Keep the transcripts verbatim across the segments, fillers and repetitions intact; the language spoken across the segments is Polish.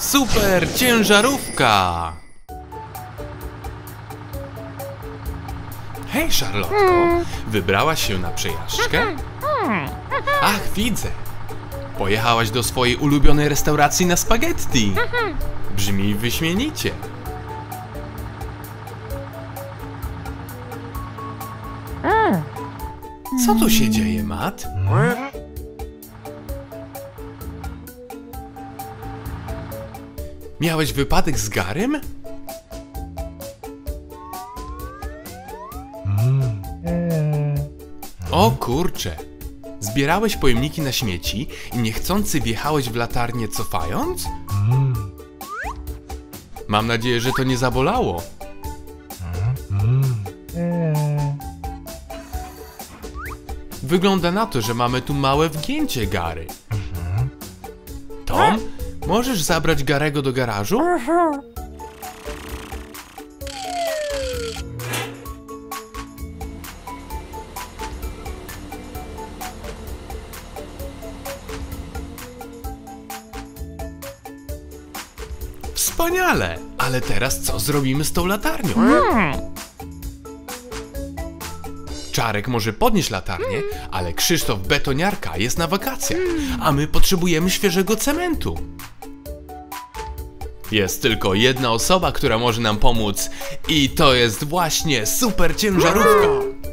Super ciężarówka! Hej, Charlotko, wybrałaś się na przejażdżkę? Ach, widzę. Pojechałaś do swojej ulubionej restauracji na spaghetti. Brzmi wyśmienicie. Co tu się dzieje, Matt? Miałeś wypadek z Garym? O kurcze! Zbierałeś pojemniki na śmieci i niechcący wjechałeś w latarnię cofając? Mam nadzieję, że to nie zabolało. Wygląda na to, że mamy tu małe wgięcie, Gary. Tom, możesz zabrać Garego do garażu? Wspaniale! Ale teraz co zrobimy z tą latarnią? Czarek może podnieść latarnię, ale Krzysztof betoniarka jest na wakacjach, a my potrzebujemy świeżego cementu. Jest tylko jedna osoba, która może nam pomóc i to jest właśnie super ciężarówka.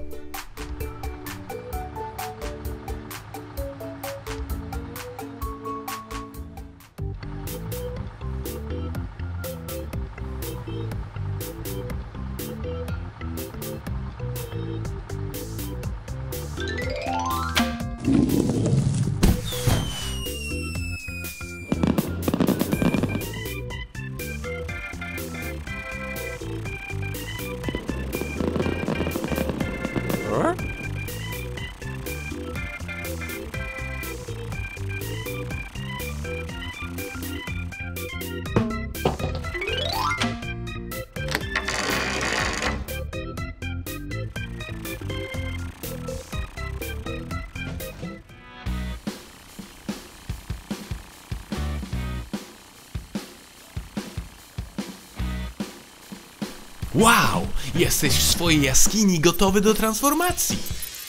Wow! Jesteś w swojej jaskini gotowy do transformacji!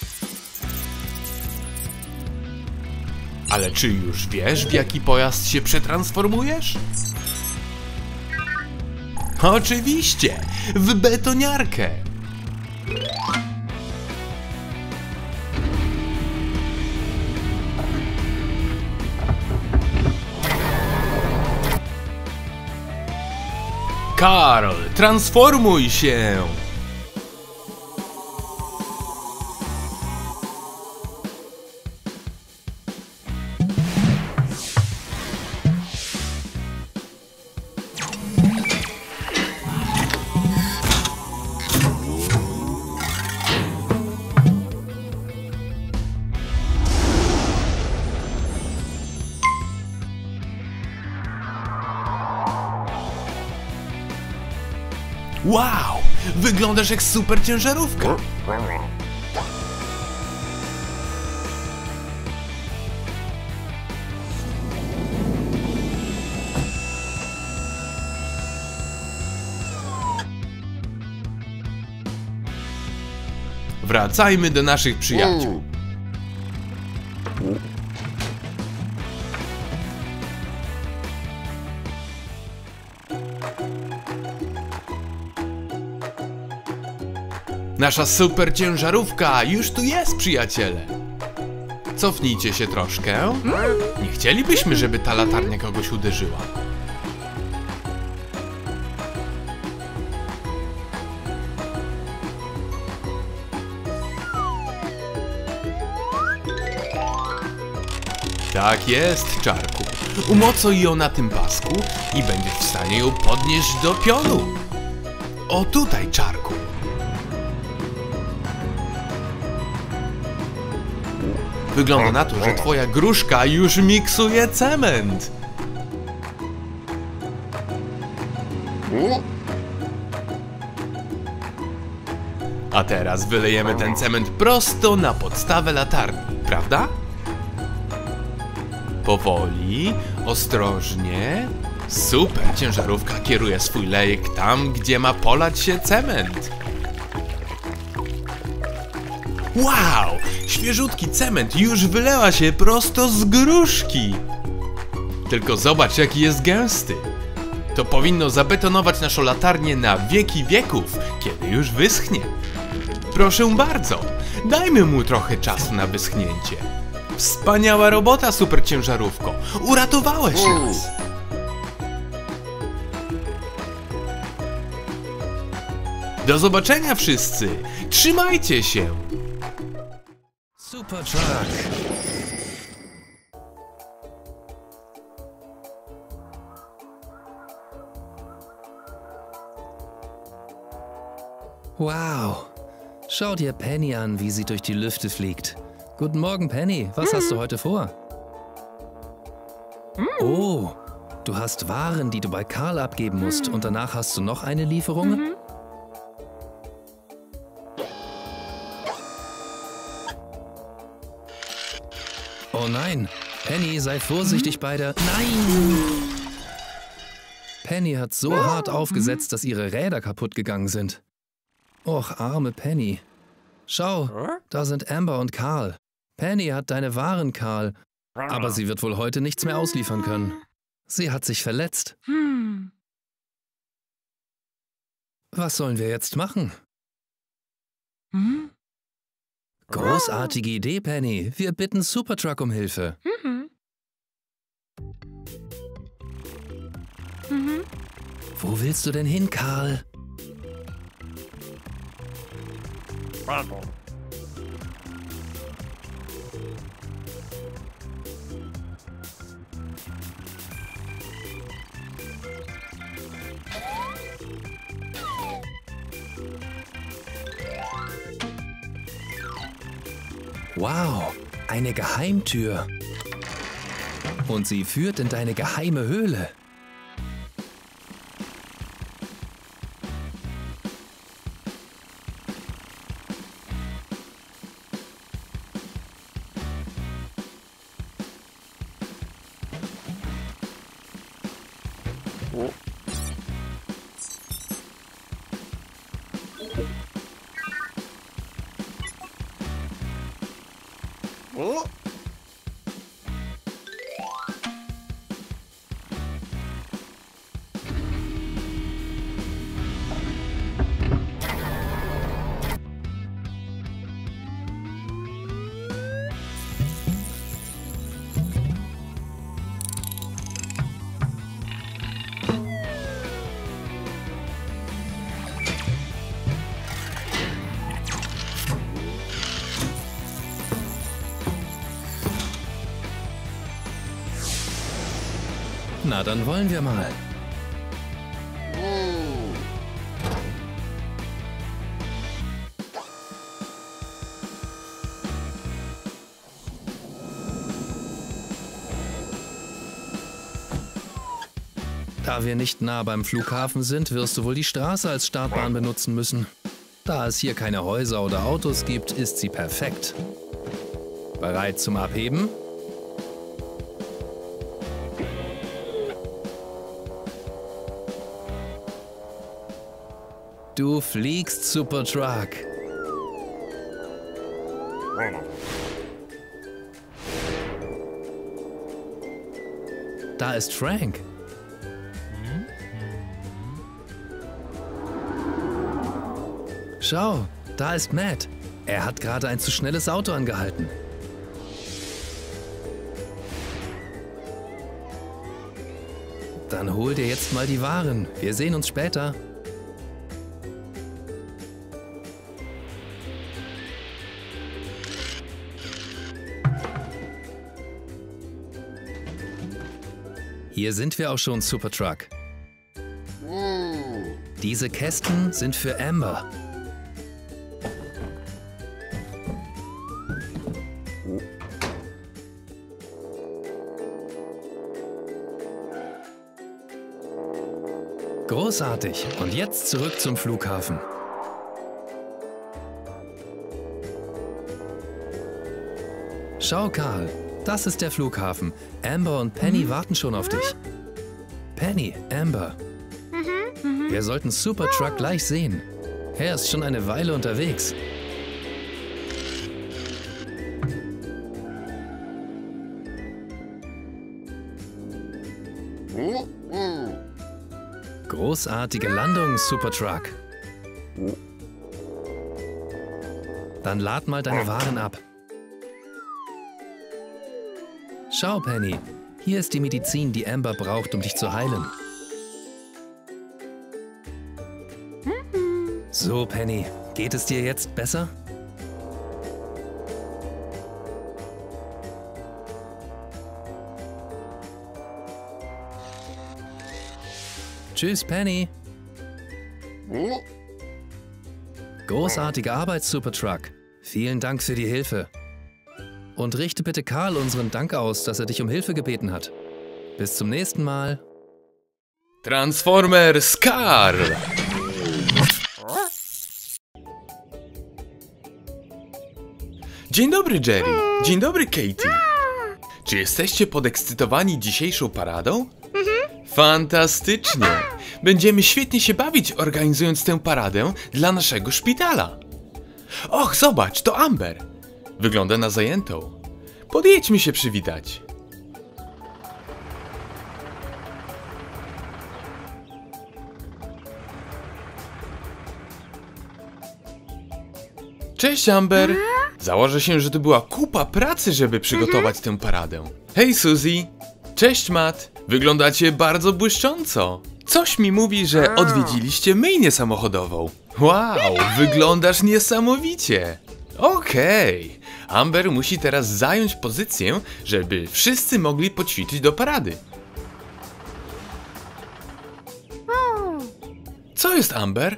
Ale czy już wiesz, w jaki pojazd się przetransformujesz? Oczywiście! W betoniarkę! Karl, transformuj się! Wow! Wyglądasz jak super ciężarówka! Wracajmy do naszych przyjaciół. Nasza super ciężarówka już tu jest, przyjaciele. Cofnijcie się troszkę. Nie chcielibyśmy, żeby ta latarnia kogoś uderzyła. Tak jest, Czarku. Umocuj ją na tym pasku i będziesz w stanie ją podnieść do pionu. O tutaj, Czarku. Wygląda na to, że twoja gruszka już miksuje cement. A teraz wylejemy ten cement prosto na podstawę latarni, prawda? Powoli, ostrożnie. Super, ciężarówka kieruje swój lejek tam, gdzie ma polać się cement. Wow! Świeżutki cement już wyleła się prosto z gruszki. Tylko zobacz, jaki jest gęsty. To powinno zabetonować naszą latarnię na wieki wieków, kiedy już wyschnie. Proszę bardzo, dajmy mu trochę czasu na wyschnięcie. Wspaniała robota, super ciężarówko. Uratowałeś nas. Do zobaczenia wszyscy. Trzymajcie się. Super Truck. Wow. Schau dir Penny an, wie sie durch die Lüfte fliegt. Guten Morgen, Penny. Was hast du heute vor? Oh, du hast Waren, die du bei Karl abgeben musst und danach hast du noch eine Lieferung? Oh nein, Penny, sei vorsichtig bei der... Nein! Penny hat so hart aufgesetzt, dass ihre Räder kaputt gegangen sind. Och, arme Penny. Schau, da sind Amber und Karl. Penny hat deine Waren, Karl. Aber sie wird wohl heute nichts mehr ausliefern können. Sie hat sich verletzt. Was sollen wir jetzt machen? Großartige Idee, Penny. Wir bitten Supertruck um Hilfe. Wo willst du denn hin, Karl? Wow, eine Geheimtür. Und sie führt in deine geheime Höhle. Na, dann wollen wir mal. Da wir nicht nah beim Flughafen sind, wirst du wohl die Straße als Startbahn benutzen müssen. Da es hier keine Häuser oder Autos gibt, ist sie perfekt. Bereit zum Abheben? Du fliegst, Supertruck. Da ist Frank. Schau, da ist Matt. Er hat gerade ein zu schnelles Auto angehalten. Dann hol dir jetzt mal die Waren. Wir sehen uns später. Hier sind wir auch schon, Supertruck. Diese Kästen sind für Amber. Großartig. Und jetzt zurück zum Flughafen. Schau, Karl. Das ist der Flughafen. Amber und Penny warten schon auf dich. Penny, Amber. Wir sollten Supertruck gleich sehen. Er ist schon eine Weile unterwegs. Großartige Landung, Supertruck. Dann lad mal deine Waren ab. Schau, Penny. Hier ist die Medizin, die Amber braucht, um dich zu heilen. So, Penny. Geht es dir jetzt besser? Tschüss, Penny. Großartige Arbeit, Supertruck. Vielen Dank für die Hilfe. Und richte bitte Karl unseren Dank aus, dass er dich um Hilfe gebeten hat. Bis zum nächsten Mal. Transformers Karl! Dzień dobry, Jerry. Dzień dobry, Katie. Czy jesteście podekscytowani dzisiejszą paradą? Fantastycznie! Będziemy świetnie się bawić, organizując tę paradę dla naszego szpitala. Och, zobacz, to Amber. Wygląda na zajętą. Podjedźmy się przywitać. Cześć, Amber. Założę się, że to była kupa pracy, żeby przygotować tę paradę. Hej, Suzy. Cześć, Matt. Wyglądacie bardzo błyszcząco. Coś mi mówi, że odwiedziliście myjnię samochodową. Wow, wyglądasz niesamowicie. Okej. Amber musi teraz zająć pozycję, żeby wszyscy mogli poćwiczyć do parady. Co jest, Amber?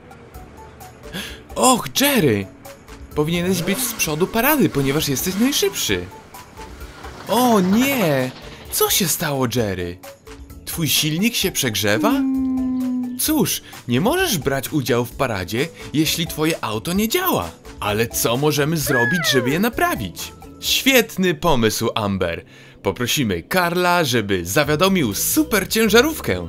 Och, Jerry! Powinieneś być z przodu parady, ponieważ jesteś najszybszy. O nie! Co się stało, Jerry? Twój silnik się przegrzewa? Cóż, nie możesz brać udziału w paradzie, jeśli twoje auto nie działa. Ale co możemy zrobić, żeby je naprawić? Świetny pomysł, Amber. Poprosimy Karla, żeby zawiadomił super ciężarówkę.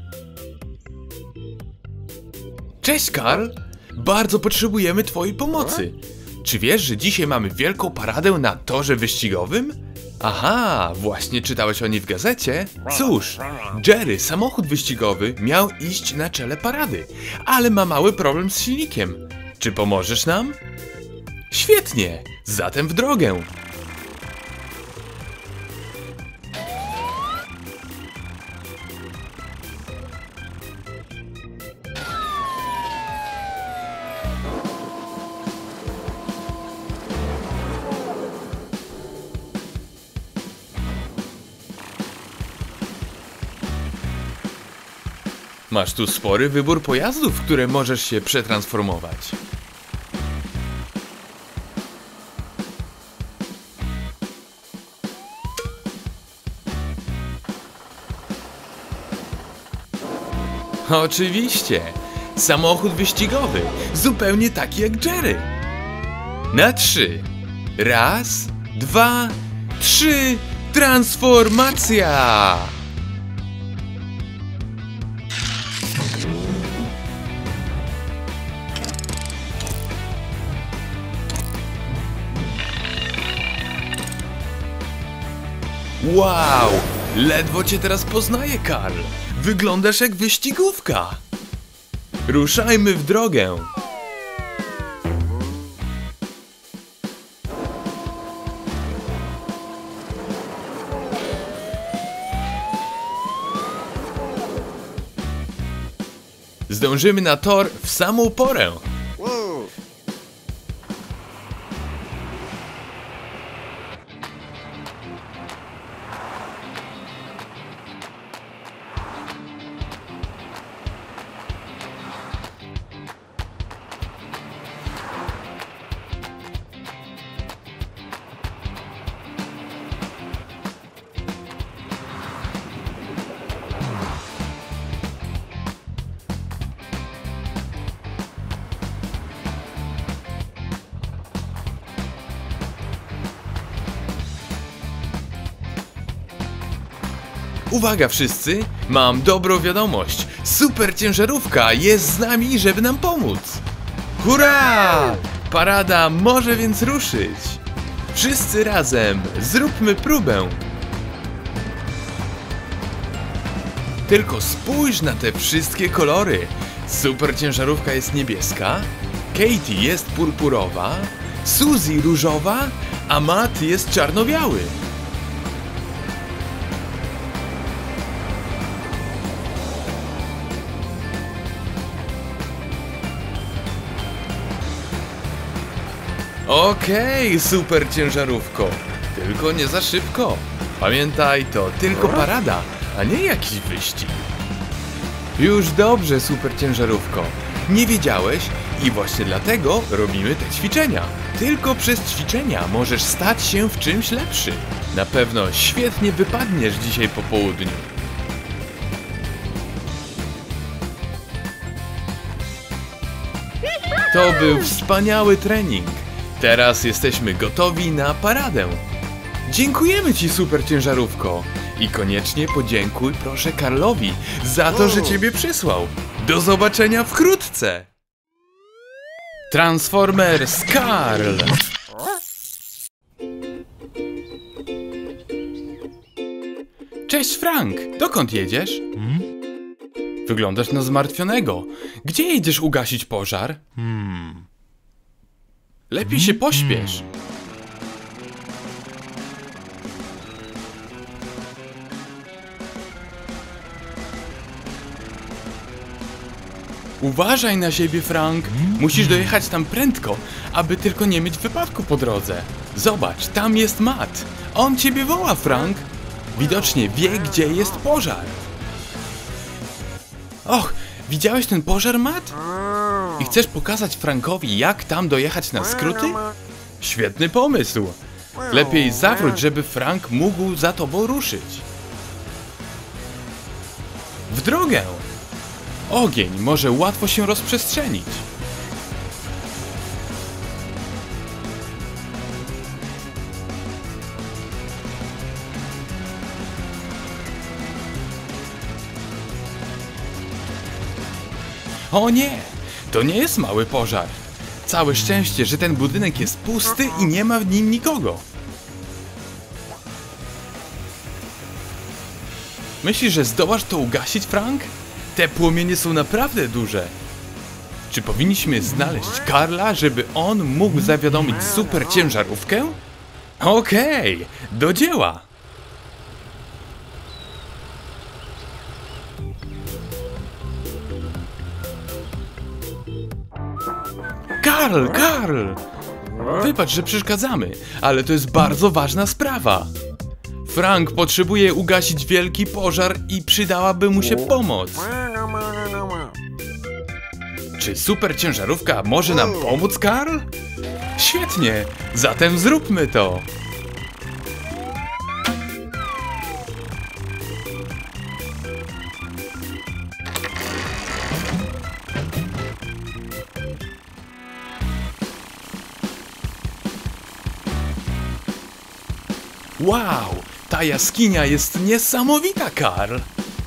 Cześć, Karl. Bardzo potrzebujemy twojej pomocy. Czy wiesz, że dzisiaj mamy wielką paradę na torze wyścigowym? Aha, właśnie czytałeś o niej w gazecie? Cóż, Jerry, samochód wyścigowy, miał iść na czele parady, ale ma mały problem z silnikiem. Czy pomożesz nam? Świetnie, zatem w drogę. Masz tu spory wybór pojazdów, w które możesz się przetransformować. Oczywiście! Samochód wyścigowy, zupełnie taki jak Jerry. Na trzy. Raz, dwa, trzy. Transformacja! Wow! Ledwo cię teraz poznaję, Karl. Wyglądasz jak wyścigówka. Ruszajmy w drogę. Zdążymy na tor w samą porę. Uwaga wszyscy, mam dobrą wiadomość. Super ciężarówka jest z nami, żeby nam pomóc. Hurra! Parada może więc ruszyć. Wszyscy razem, zróbmy próbę. Tylko spójrz na te wszystkie kolory. Super ciężarówka jest niebieska, Katie jest purpurowa, Suzy różowa, a Matt jest czarno-biały. Okej, okay, super ciężarówko. Tylko nie za szybko. Pamiętaj, to tylko parada, a nie jakiś wyścig. Już dobrze, super ciężarówko. Nie wiedziałeś i właśnie dlatego robimy te ćwiczenia. Tylko przez ćwiczenia możesz stać się w czymś lepszy. Na pewno świetnie wypadniesz dzisiaj po południu. To był wspaniały trening. Teraz jesteśmy gotowi na paradę. Dziękujemy Ci, super ciężarówko. I koniecznie podziękuj proszę Karlowi za to, że Ciebie przysłał. Do zobaczenia wkrótce. Transformers Karl. Cześć Frank, dokąd jedziesz? Hmm? Wyglądasz na zmartwionego. Gdzie jedziesz ugasić pożar? Hmm. Lepiej się pośpiesz. Uważaj na siebie, Frank. Musisz dojechać tam prędko, aby tylko nie mieć wypadku po drodze. Zobacz, tam jest Matt. On ciebie woła, Frank. Widocznie wie, gdzie jest pożar. Och, widziałeś ten pożar, Matt? I chcesz pokazać Frankowi, jak tam dojechać na skróty? Świetny pomysł. Lepiej zawróć, żeby Frank mógł za tobą ruszyć. W drogę! Ogień może łatwo się rozprzestrzenić. O nie! To nie jest mały pożar. Całe szczęście, że ten budynek jest pusty i nie ma w nim nikogo. Myślisz, że zdołasz to ugasić, Frank? Te płomienie są naprawdę duże. Czy powinniśmy znaleźć Karla, żeby on mógł zawiadomić super ciężarówkę? Okej, okay, do dzieła! Karl, Karl! Wybacz, że przeszkadzamy, ale to jest bardzo ważna sprawa. Frank potrzebuje ugasić wielki pożar i przydałaby mu się pomoc. Czy super ciężarówka może nam pomóc, Karl? Świetnie, zatem zróbmy to. Wow, ta jaskinia jest niesamowita, Karl.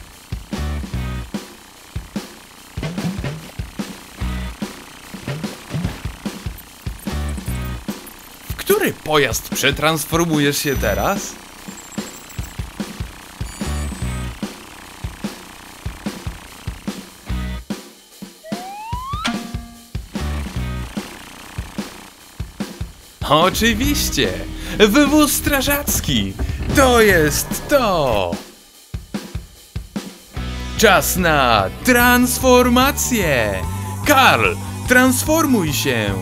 W który pojazd przetransformujesz się teraz? Oczywiście! Wywóz strażacki! To jest to! Czas na transformację! Karl, transformuj się!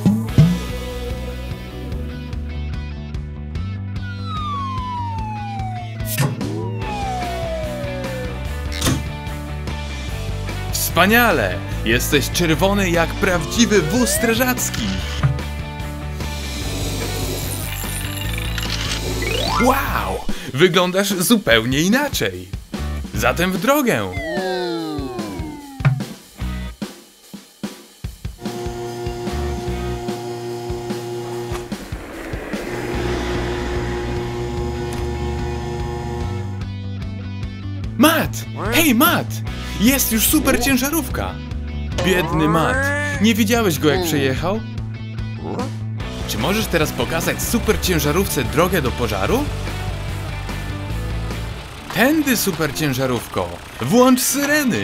Wspaniale! Jesteś czerwony jak prawdziwy wóz strażacki! Wow! Wyglądasz zupełnie inaczej! Zatem w drogę! Hej, Matt! Jest już super ciężarówka! Biedny Matt, nie widziałeś go jak przejechał? Czy możesz teraz pokazać super ciężarówce drogę do pożaru? Tędy, super ciężarówko! Włącz syreny!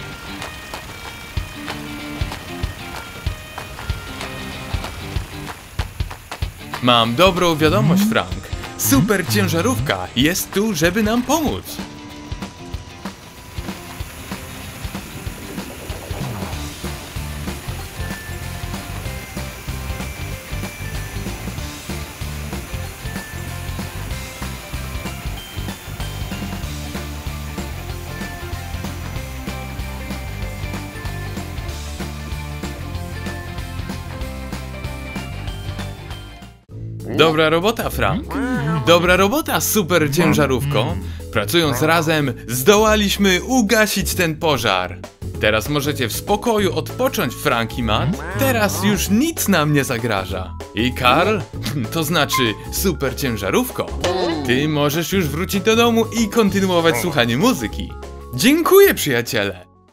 Mam dobrą wiadomość, Frank. Super ciężarówka jest tu, żeby nam pomóc. Dobra robota, Frank. Dobra robota, super ciężarówko. Pracując razem, zdołaliśmy ugasić ten pożar. Teraz możecie w spokoju odpocząć, Frank i Matt. Teraz już nic nam nie zagraża. I Karl, to znaczy super ciężarówko, ty możesz już wrócić do domu i kontynuować słuchanie muzyki. Dziękuję, przyjaciele!